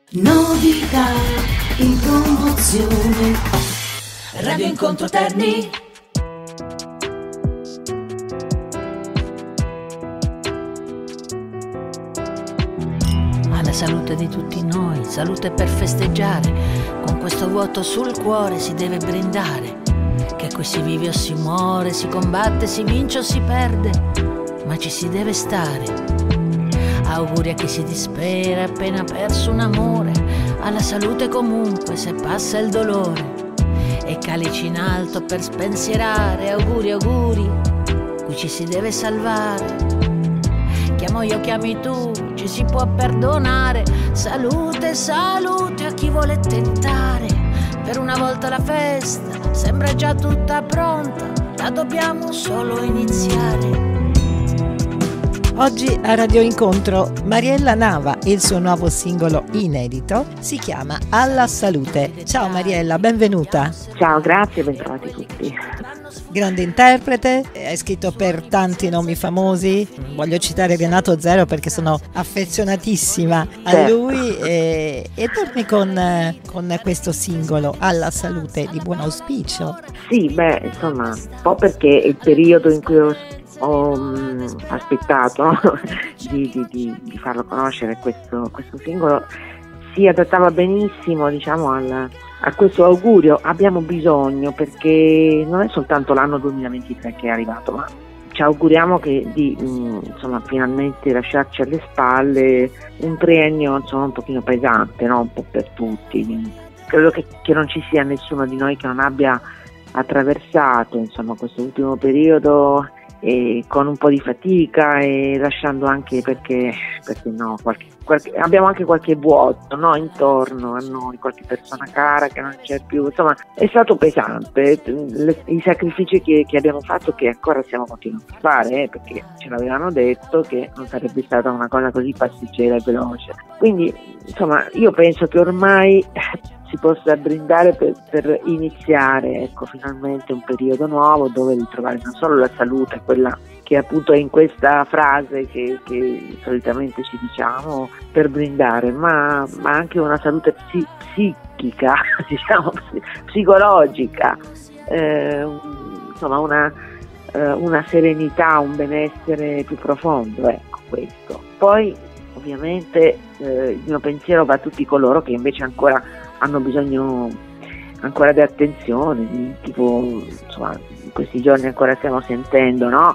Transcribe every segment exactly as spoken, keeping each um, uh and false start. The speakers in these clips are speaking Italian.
Novità in promozione. Radio Incontro Terni. Alla salute di tutti noi, salute per festeggiare. Con questo vuoto sul cuore si deve brindare. Che qui si vive o si muore, si combatte, si vince o si perde, ma ci si deve stare. Auguri a chi si dispera, appena perso un amore, alla salute comunque se passa il dolore. E calici in alto per spensierare, auguri, auguri, qui ci si deve salvare. Chiamo io, chiami tu, ci si può perdonare. Salute, salute a chi vuole tentare. Per una volta la festa sembra già tutta pronta, la dobbiamo solo iniziare. Oggi a Radio Incontro Mariella Nava e il suo nuovo singolo inedito si chiama Alla Salute. Ciao Mariella, benvenuta. Ciao, grazie, bentrovati tutti. Grande interprete, hai scritto per tanti nomi famosi, voglio citare Renato Zero perché sono affezionatissima a certo. lui e, e torni con, con questo singolo Alla Salute di buon auspicio. Sì, beh, insomma, un po' perché il periodo in cui ho ho mh, aspettato no? di, di, di, di farlo conoscere questo, questo singolo si adattava benissimo, diciamo, al, a questo augurio. Abbiamo bisogno, perché non è soltanto l'anno duemilaventitré che è arrivato, ma ci auguriamo che di mh, insomma finalmente lasciarci alle spalle un triennio insomma un pochino pesante, no? Un po' per tutti. Credo che, che non ci sia nessuno di noi che non abbia attraversato insomma questo ultimo periodo e con un po' di fatica e lasciando anche perché, perché no, qualche, qualche, abbiamo anche qualche vuoto, no, intorno a noi, qualche persona cara che non c'è più, insomma è stato pesante le, i sacrifici che, che abbiamo fatto, che ancora stiamo continuando a fare, eh, perché ce l'avevano detto che non sarebbe stata una cosa così passeggera e veloce. Quindi insomma io penso che ormai si possa brindare per, per iniziare, ecco, finalmente un periodo nuovo dove ritrovare non solo la salute, quella che appunto è in questa frase che, che solitamente ci diciamo per brindare, ma, ma anche una salute psi, psichica, diciamo, psicologica, eh, insomma una, eh, una serenità, un benessere più profondo, ecco questo. Poi ovviamente eh, il mio pensiero va a tutti coloro che invece ancora hanno bisogno ancora di attenzione, di, tipo insomma in questi giorni ancora stiamo sentendo, no?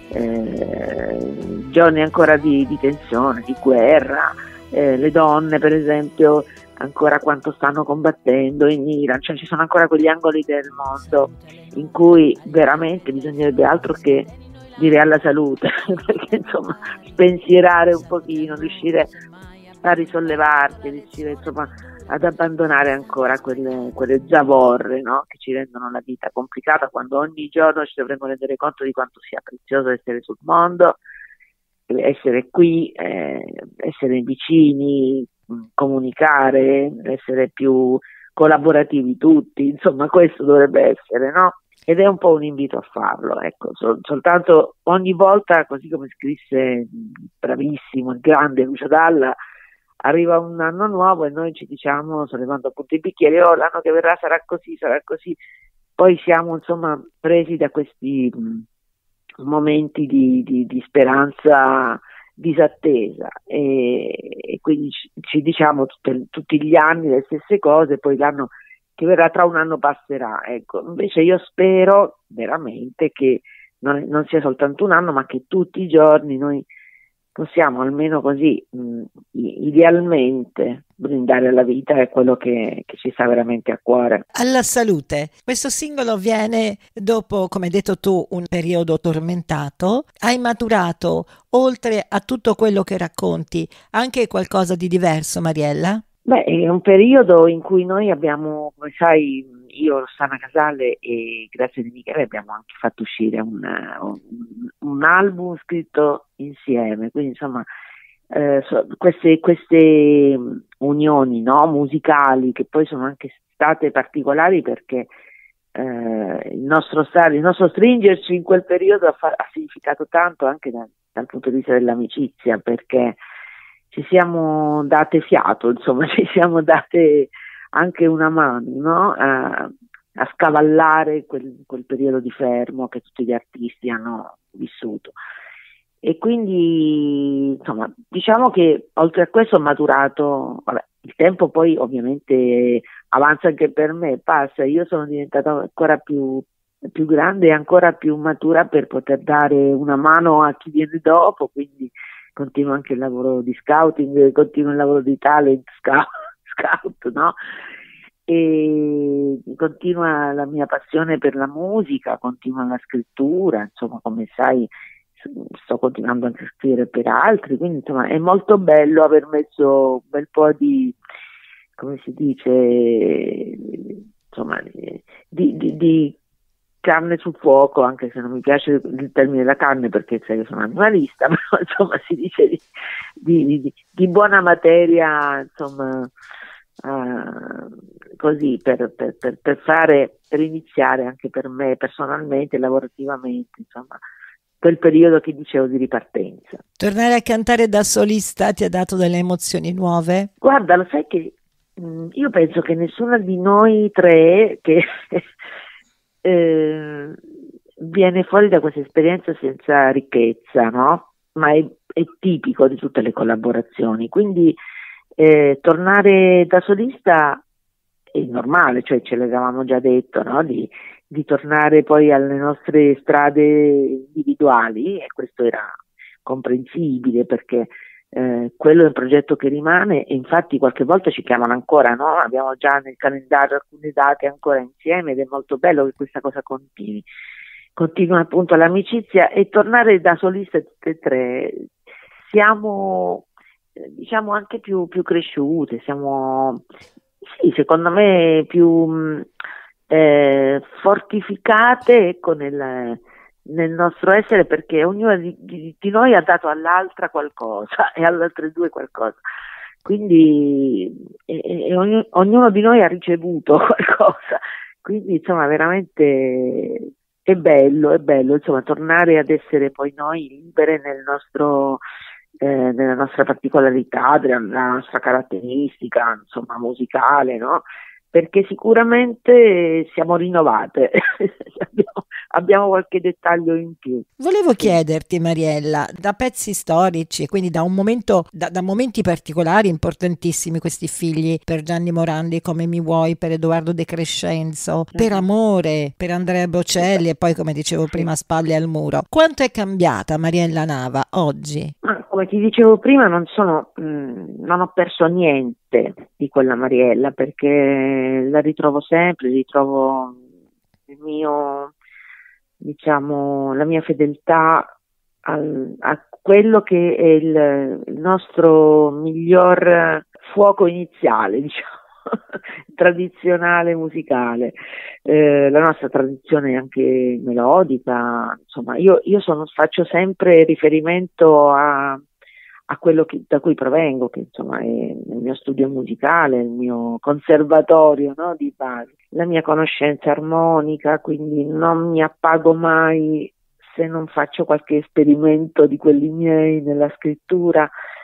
Eh, giorni ancora di, di tensione, di guerra, eh, le donne per esempio ancora quanto stanno combattendo in Iran, cioè ci sono ancora quegli angoli del mondo in cui veramente bisognerebbe altro che dire alla salute, perché insomma spensierare un pochino, riuscire a risollevarsi, riuscire insomma ad abbandonare ancora quelle, quelle zavorre, no? Che ci rendono la vita complicata, quando ogni giorno ci dovremmo rendere conto di quanto sia prezioso essere sul mondo, essere qui, eh, essere vicini, comunicare, essere più collaborativi tutti, insomma questo dovrebbe essere, no? Ed è un po' un invito a farlo, ecco, sol- soltanto ogni volta, così come scrisse bravissimo, il grande Lucio Dalla, arriva un anno nuovo e noi ci diciamo, sollevando appunto i bicchieri, oh l'anno che verrà sarà così, sarà così, poi siamo insomma presi da questi mh, momenti di, di, di speranza disattesa e, e quindi ci, ci diciamo tutte, tutti gli anni le stesse cose, poi l'anno che verrà tra un anno passerà, ecco. Invece io spero veramente che non, non sia soltanto un anno, ma che tutti i giorni noi possiamo almeno così mh, idealmente brindare alla vita, è quello che, che ci sta veramente a cuore. Alla salute. Questo singolo viene dopo, come hai detto tu, un periodo tormentato. Hai maturato, oltre a tutto quello che racconti, anche qualcosa di diverso, Mariella? Beh, è un periodo in cui noi abbiamo, come sai, io, Rossana Casale e Grazia Di Michele abbiamo anche fatto uscire un, un, un album scritto insieme, quindi insomma eh, so, queste, queste unioni, no, musicali, che poi sono anche state particolari perché eh, il nostro stare, il nostro stringerci in quel periodo ha, fa- ha significato tanto anche da, dal punto di vista dell'amicizia, perché ci siamo date fiato, insomma, ci siamo date anche una mano, no? A, a scavallare quel, quel periodo di fermo che tutti gli artisti hanno vissuto. E quindi, insomma, diciamo che oltre a questo ho maturato, vabbè, il tempo poi ovviamente avanza anche per me, passa, io sono diventata ancora più, più grande e ancora più matura per poter dare una mano a chi viene dopo, quindi continuo anche il lavoro di scouting, continuo il lavoro di talent scout, scout, no? E continua la mia passione per la musica, continua la scrittura, insomma, come sai sto continuando anche a scrivere per altri, quindi insomma è molto bello aver messo un bel po' di, come si dice, insomma, di, di, di carne sul fuoco, anche se non mi piace il termine della carne perché sai che sono animalista, però insomma si dice di, di, di, di buona materia, insomma, uh, così per, per, per, per fare, per iniziare anche per me personalmente, lavorativamente, insomma, quel periodo che dicevo di ripartenza. Tornare a cantare da solista ti ha dato delle emozioni nuove? Guarda, lo sai che mh, io penso che nessuna di noi tre che eh, viene fuori da questa esperienza senza ricchezza, no? Ma è, è tipico di tutte le collaborazioni, quindi eh, tornare da solista è normale, cioè ce l'avevamo già detto, no? Di, di tornare poi alle nostre strade individuali, e questo era comprensibile perché eh, quello è un progetto che rimane, e infatti qualche volta ci chiamano ancora, no? Abbiamo già nel calendario alcune date ancora insieme ed è molto bello che questa cosa continui. Continua appunto l'amicizia, e tornare da solista tutte e tre siamo eh, diciamo anche più, più cresciute, siamo sì, secondo me più Eh, fortificate, ecco, nel, nel nostro essere, perché ognuno di, di, di noi ha dato all'altra qualcosa e alle altre due qualcosa, quindi e, e ogni, ognuno di noi ha ricevuto qualcosa, quindi insomma veramente è bello, è bello insomma tornare ad essere poi noi libere nel nostro eh, nella nostra particolarità, nella nostra caratteristica insomma musicale, no? Perché sicuramente siamo rinnovate, abbiamo, abbiamo qualche dettaglio in più. Volevo chiederti, Mariella, da pezzi storici, quindi da un momento, da, da momenti particolari importantissimi, questi figli per Gianni Morandi, Come mi vuoi, per Edoardo De Crescenzo, per Amore, per Andrea Bocelli e poi, come dicevo prima, Spalle al muro. Quanto è cambiata Mariella Nava oggi? Ma come ti dicevo prima, non sono, mh, non ho perso niente di quella Mariella, perché la ritrovo sempre, ritrovo il mio, diciamo, la mia fedeltà al, a quello che è il, il nostro miglior fuoco iniziale, diciamo, tradizionale musicale, eh, la nostra tradizione anche melodica, insomma, io, io sono, faccio sempre riferimento a a quello che, da cui provengo, che insomma è il mio studio musicale, il mio conservatorio, no, di base, la mia conoscenza armonica, quindi non mi appago mai se non faccio qualche esperimento di quelli miei nella scrittura.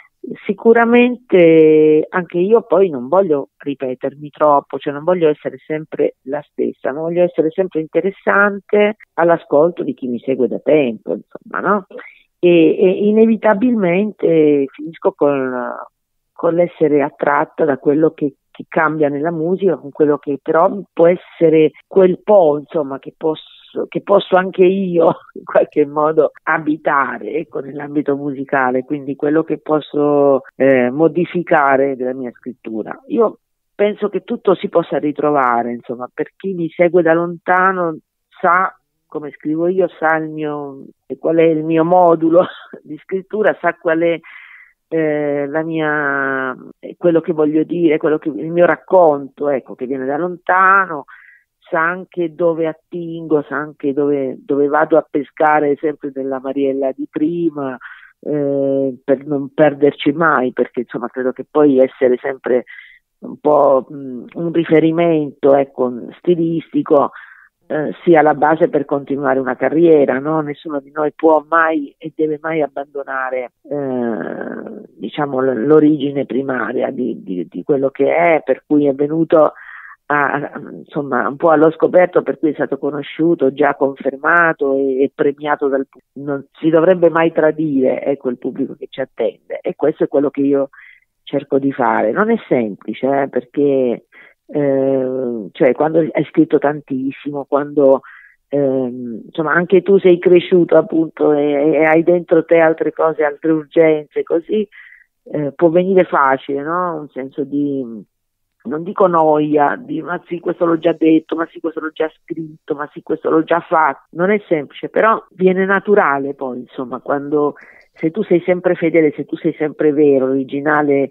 Sicuramente anche io poi non voglio ripetermi troppo, cioè non voglio essere sempre la stessa, non voglio essere sempre interessante all'ascolto di chi mi segue da tempo, insomma, no? E, e inevitabilmente finisco con, con l'essere attratta da quello che, che cambia nella musica, con quello che però può essere quel po', insomma, che posso, che posso anche io in qualche modo abitare, ecco, nell'ambito musicale, quindi quello che posso eh, modificare della mia scrittura. Io penso che tutto si possa ritrovare, insomma, per chi mi segue da lontano sa come scrivo io, sa il mio, qual è il mio modulo di scrittura, sa qual è eh, la mia, quello che voglio dire, quello che, il mio racconto, ecco, che viene da lontano, sa anche dove attingo, sa anche dove, dove vado a pescare sempre della Mariella di prima, eh, per non perderci mai, perché insomma credo che poi essere sempre un po' mh, un riferimento, ecco, stilistico, eh, sia la base per continuare una carriera, no? Nessuno di noi può mai e deve mai abbandonare eh, diciamo l'origine primaria di, di, di quello che è, per cui è venuto a, insomma un po' allo scoperto, per cui è stato conosciuto, già confermato e, e premiato dal pubblico. Non si dovrebbe mai tradire, ecco, il pubblico che ci attende, e questo è quello che io cerco di fare. Non è semplice, eh, perché eh, cioè quando hai scritto tantissimo, quando eh, insomma anche tu sei cresciuto appunto e, e hai dentro te altre cose, altre urgenze, così eh, può venire facile, no? Un senso di, non dico noia, di ma sì questo l'ho già detto, ma sì questo l'ho già scritto, ma sì questo l'ho già fatto. Non è semplice, però viene naturale poi, insomma, quando se tu sei sempre fedele, se tu sei sempre vero, originale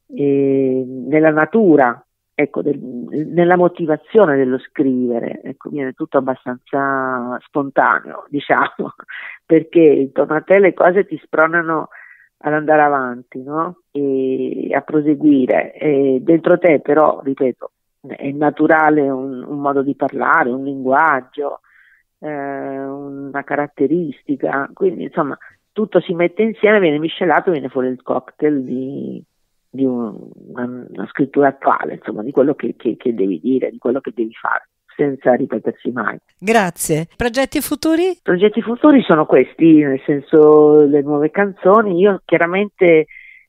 eh, nella natura, ecco, del, nella motivazione dello scrivere, ecco, viene tutto abbastanza spontaneo, diciamo, perché intorno a te le cose ti spronano ad andare avanti, no? E a proseguire. E dentro te però, ripeto, è naturale un, un modo di parlare, un linguaggio, eh, una caratteristica, quindi insomma tutto si mette insieme, viene miscelato, viene fuori il cocktail di, di un, una, una scrittura attuale, insomma, di quello che, che, che devi dire, di quello che devi fare, senza ripetersi mai. Grazie. Progetti futuri? Progetti futuri sono questi, nel senso le nuove canzoni. Io chiaramente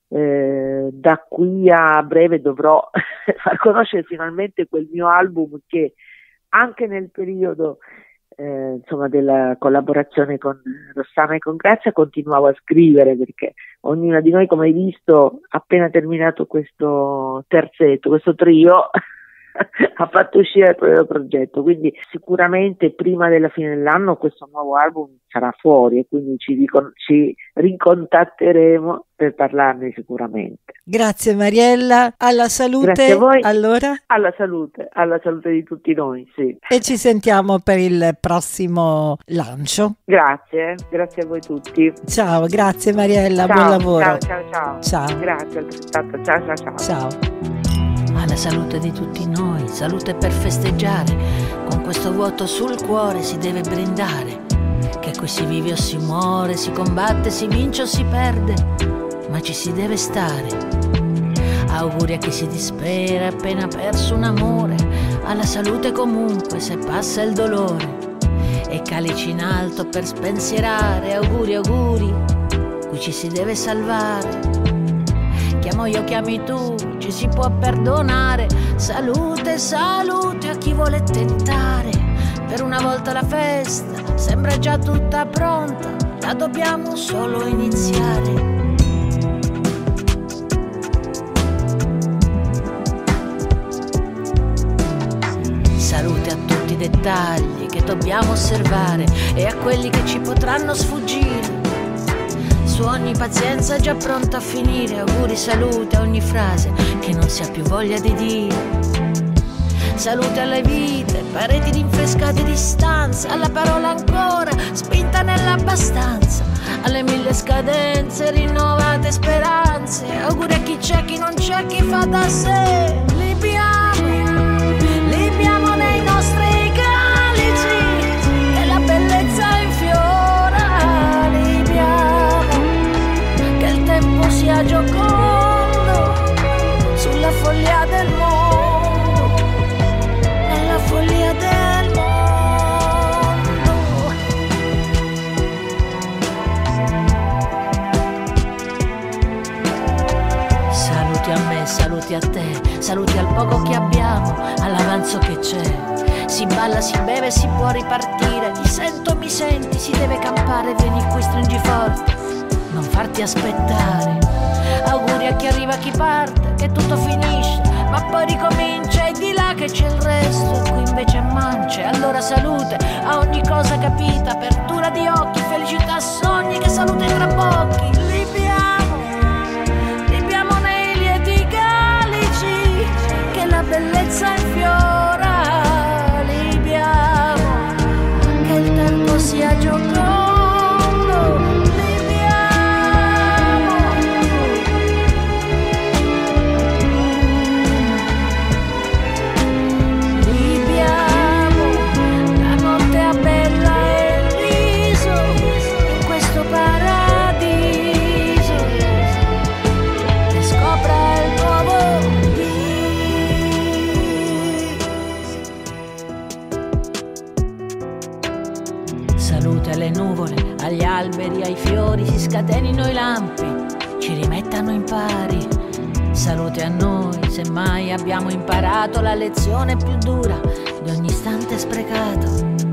eh, da qui a breve dovrò far conoscere finalmente quel mio album che anche nel periodo eh, insomma della collaborazione con Rossana e con Grazia continuavo a scrivere, perché ognuna di noi, come hai visto, appena terminato questo terzetto, questo trio ha fatto uscire il proprio progetto, quindi sicuramente prima della fine dell'anno questo nuovo album sarà fuori e quindi ci, ricon- ci ricontatteremo per parlarne sicuramente. Grazie Mariella, alla salute. Grazie a voi. Allora, alla salute, alla salute di tutti noi, sì. E ci sentiamo per il prossimo lancio. Grazie, grazie a voi tutti. Ciao, grazie Mariella, Ciao, buon lavoro. Ciao, ciao, ciao. Ciao. Grazie altrettanto. Ciao, ciao, ciao. Ciao. Alla salute di tutti noi, salute per festeggiare, con questo vuoto sul cuore si deve brindare, che qui si vive o si muore, si combatte, si vince o si perde, ma ci si deve stare. Auguri a chi si dispera, appena perso un amore, alla salute comunque se passa il dolore, e calici in alto per spensierare, auguri, auguri, qui ci si deve salvare. Chiamo io, chiami tu, ci si può perdonare. Salute, salute a chi vuole tentare. Per una volta la festa sembra già tutta pronta, la dobbiamo solo iniziare. Salute a tutti i dettagli che dobbiamo osservare e a quelli che ci potranno sfuggire. Su ogni pazienza già pronta a finire, auguri, salute a ogni frase che non si ha più voglia di dire. Salute alle vite, pareti rinfrescate di stanza, alla parola ancora, spinta nell'abbastanza, alle mille scadenze, rinnovate speranze, auguri a chi c'è, chi non c'è, chi fa da sé. Libiamo, libiamo nei nostri calici, e la bellezza infiora, libiamo, che il tempo sia giocondo sulla follia del mondo, nella follia del mondo. Saluti a me, saluti a te, saluti al poco che abbiamo, all'avanzo che c'è. Si balla, si beve, si può ripartire. Ti sento, mi senti, si deve campare. Vieni qui, stringi forte, non farti aspettare. Auguri a chi arriva, a chi parte, che tutto finisce, ma poi ricomincia, e di là che c'è il resto, e qui invece è mance. Allora salute a ogni cosa capita, apertura di occhi, felicità, sogni, che salute tra pochi. Libiamo, libiamo nei lieti calici, che la bellezza infiora, libiamo, che il tempo sia giocondo. La Salute alle nuvole, agli alberi, ai fiori, si scatenino i lampi, ci rimettano in pari. Salute a noi, se mai abbiamo imparato la lezione più dura di ogni istante sprecato.